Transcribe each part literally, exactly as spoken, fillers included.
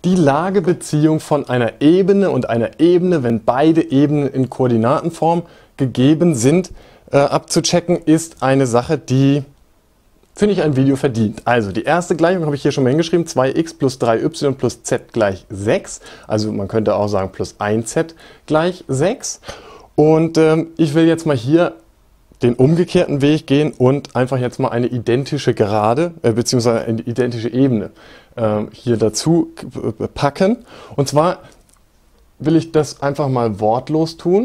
Die Lagebeziehung von einer Ebene und einer Ebene, wenn beide Ebenen in Koordinatenform gegeben sind, äh, abzuchecken, ist eine Sache, die, finde ich, ein Video verdient. Also die erste Gleichung habe ich hier schon mal hingeschrieben, zwei x plus drei y plus z gleich sechs. Also man könnte auch sagen plus ein z gleich sechs. Und ähm, ich will jetzt mal hier den umgekehrten Weg gehen und einfach jetzt mal eine identische Gerade äh, bzw. eine identische Ebene äh, hier dazu packen. Und zwar will ich das einfach mal wortlos tun.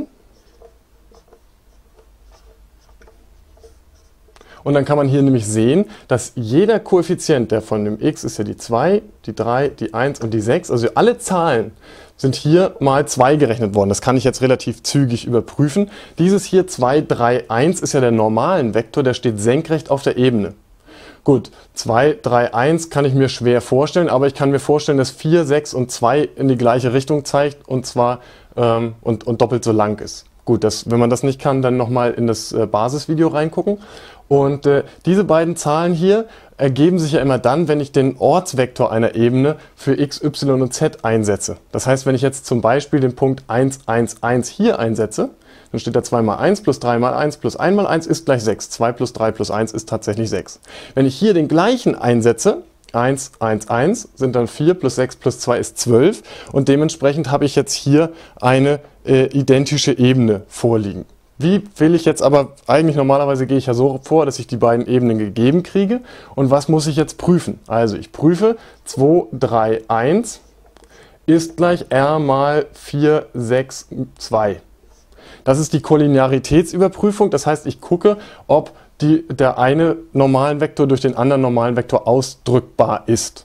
Und dann kann man hier nämlich sehen, dass jeder Koeffizient, der von dem x ist ja die zwei, die drei, die eins und die sechs, also alle Zahlen sind hier mal zwei gerechnet worden. Das kann ich jetzt relativ zügig überprüfen. Dieses hier zwei, drei, eins ist ja der normalen Vektor, der steht senkrecht auf der Ebene. Gut, zwei, drei, eins kann ich mir schwer vorstellen, aber ich kann mir vorstellen, dass vier, sechs und zwei in die gleiche Richtung zeigt und zwar ähm, und, und doppelt so lang ist. Gut, das, wenn man das nicht kann, dann nochmal in das äh, Basisvideo reingucken. Und äh, diese beiden Zahlen hier ergeben sich ja immer dann, wenn ich den Ortsvektor einer Ebene für x, y und z einsetze. Das heißt, wenn ich jetzt zum Beispiel den Punkt eins, eins, eins hier einsetze, dann steht da zwei mal eins plus drei mal eins plus eins mal eins ist gleich sechs. zwei plus drei plus eins ist tatsächlich sechs. Wenn ich hier den gleichen einsetze, eins, eins, eins, sind dann vier plus sechs plus zwei ist zwölf und dementsprechend habe ich jetzt hier eine äh, identische Ebene vorliegen. Wie will ich jetzt aber, eigentlich normalerweise gehe ich ja so vor, dass ich die beiden Ebenen gegeben kriege. Und was muss ich jetzt prüfen? Also ich prüfe zwei, drei, eins ist gleich r mal vier, sechs, zwei. Das ist die Kollinearitätsüberprüfung. Das heißt, ich gucke, ob die, der eine normalen Vektor durch den anderen normalen Vektor ausdrückbar ist.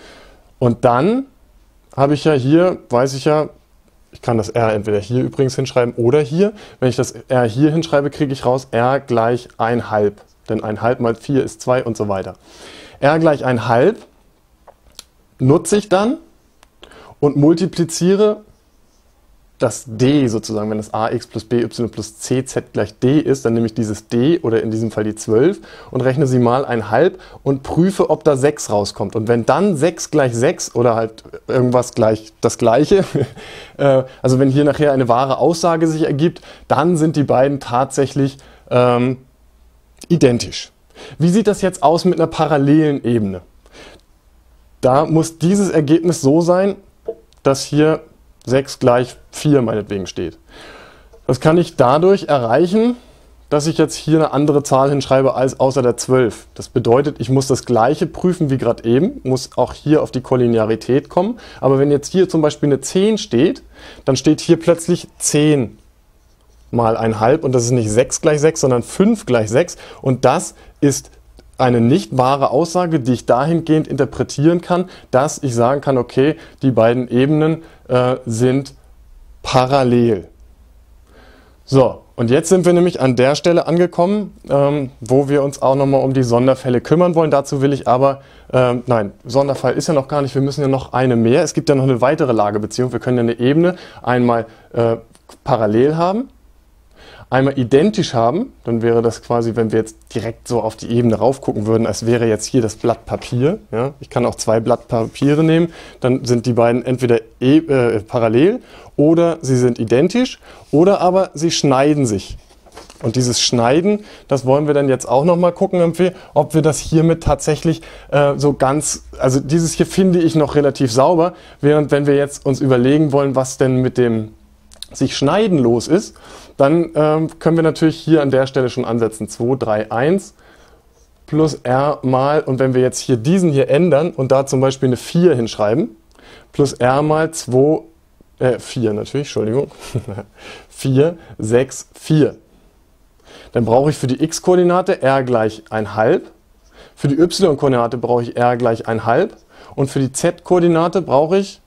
Und dann habe ich ja hier, weiß ich ja, ich kann das r entweder hier übrigens hinschreiben oder hier. Wenn ich das r hier hinschreibe, kriege ich raus r gleich eins halb. Denn eins halb mal vier ist zwei und so weiter. R gleich eins halb nutze ich dann und multipliziere das d sozusagen. Wenn das ax plus by plus cz gleich d ist, dann nehme ich dieses d oder in diesem Fall die zwölf und rechne sie mal eins halb und prüfe, ob da sechs rauskommt. Und wenn dann sechs gleich sechs oder halt irgendwas gleich das gleiche, also wenn hier nachher eine wahre Aussage sich ergibt, dann sind die beiden tatsächlich ähm, identisch. Wie sieht das jetzt aus mit einer parallelen Ebene? Da muss dieses Ergebnis so sein, dass hier sechs gleich vier meinetwegen steht. Das kann ich dadurch erreichen, dass ich jetzt hier eine andere Zahl hinschreibe als außer der zwölf. Das bedeutet, ich muss das gleiche prüfen wie gerade eben, muss auch hier auf die Kollinearität kommen. Aber wenn jetzt hier zum Beispiel eine zehn steht, dann steht hier plötzlich zehn mal eins halb und das ist nicht sechs gleich sechs, sondern fünf gleich sechs und das ist eine nicht wahre Aussage, die ich dahingehend interpretieren kann, dass ich sagen kann, okay, die beiden Ebenen äh, sind parallel. So, und jetzt sind wir nämlich an der Stelle angekommen, ähm, wo wir uns auch nochmal um die Sonderfälle kümmern wollen. Dazu will ich aber, ähm, nein, Sonderfall ist ja noch gar nicht, wir müssen ja noch eine mehr. Es gibt ja noch eine weitere Lagebeziehung. Wir können ja eine Ebene einmal äh, parallel haben, einmal identisch haben, dann wäre das quasi, wenn wir jetzt direkt so auf die Ebene rauf gucken würden, als wäre jetzt hier das Blatt Papier. Ja? Ich kann auch zwei Blatt Papiere nehmen, dann sind die beiden entweder e äh, parallel oder sie sind identisch oder aber sie schneiden sich. Und dieses Schneiden, das wollen wir dann jetzt auch nochmal gucken, ob wir das hiermit tatsächlich äh, so ganz, also dieses hier finde ich noch relativ sauber, während wenn wir jetzt uns überlegen wollen, was denn mit dem sich schneiden los ist, dann ähm, können wir natürlich hier an der Stelle schon ansetzen. zwei, drei, eins plus r mal, und wenn wir jetzt hier diesen hier ändern und da zum Beispiel eine vier hinschreiben, plus r mal zwei, äh, vier natürlich, Entschuldigung, vier, sechs, vier. Dann brauche ich für die x-Koordinate r gleich eins halb, für die y-Koordinate brauche ich r gleich eins halb und für die z-Koordinate brauche ich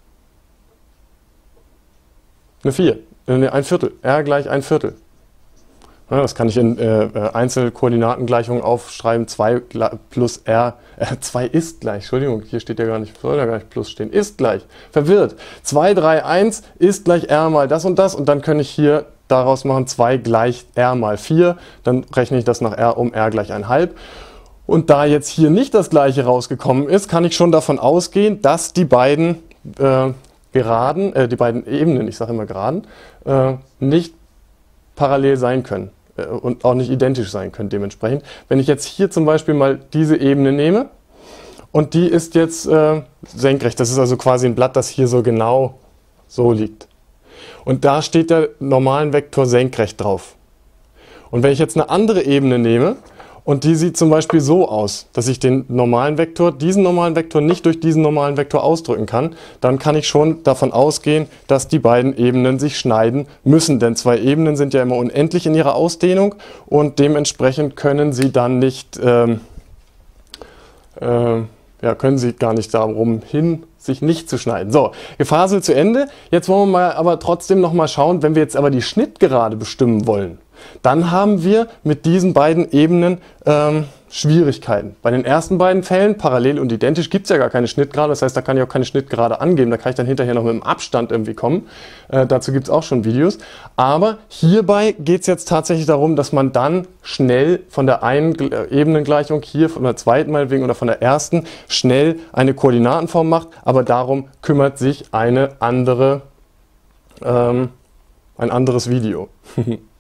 eine vier. Ein Viertel, r gleich ein Viertel. Ja, das kann ich in äh, Einzelkoordinatengleichungen aufschreiben. zwei plus r, äh, zwei ist gleich, Entschuldigung, hier steht ja gar nicht, soll ja gar nicht plus stehen, ist gleich. Verwirrt. zwei, drei, eins ist gleich r mal das und das und dann kann ich hier daraus machen zwei gleich r mal vier. Dann rechne ich das nach r um, r gleich eins halb. Und da jetzt hier nicht das gleiche rausgekommen ist, kann ich schon davon ausgehen, dass die beiden äh, Geraden, äh, die beiden Ebenen, ich sage immer Geraden, äh, nicht parallel sein können äh, und auch nicht identisch sein können dementsprechend. Wenn ich jetzt hier zum Beispiel mal diese Ebene nehme und die ist jetzt äh, senkrecht, das ist also quasi ein Blatt, das hier so genau so liegt. Und da steht der normalen Vektor senkrecht drauf. Und wenn ich jetzt eine andere Ebene nehme und die sieht zum Beispiel so aus, dass ich den normalen Vektor, diesen normalen Vektor nicht durch diesen normalen Vektor ausdrücken kann, dann kann ich schon davon ausgehen, dass die beiden Ebenen sich schneiden müssen. Denn zwei Ebenen sind ja immer unendlich in ihrer Ausdehnung und dementsprechend können sie dann nicht, ähm, äh, ja, können sie gar nicht darum hin, sich nicht zu schneiden. So, Gefasel zu Ende. Jetzt wollen wir mal aber trotzdem noch mal schauen, wenn wir jetzt aber die Schnittgerade bestimmen wollen, dann haben wir mit diesen beiden Ebenen ähm, Schwierigkeiten. Bei den ersten beiden Fällen, parallel und identisch, gibt es ja gar keine Schnittgerade. Das heißt, da kann ich auch keine Schnittgerade angeben. Da kann ich dann hinterher noch mit dem Abstand irgendwie kommen. Äh, dazu gibt es auch schon Videos. Aber hierbei geht es jetzt tatsächlich darum, dass man dann schnell von der einen Ebenengleichung, hier von der zweiten meinetwegen oder von der ersten, schnell eine Koordinatenform macht. Aber darum kümmert sich eine andere, ähm, ein anderes Video.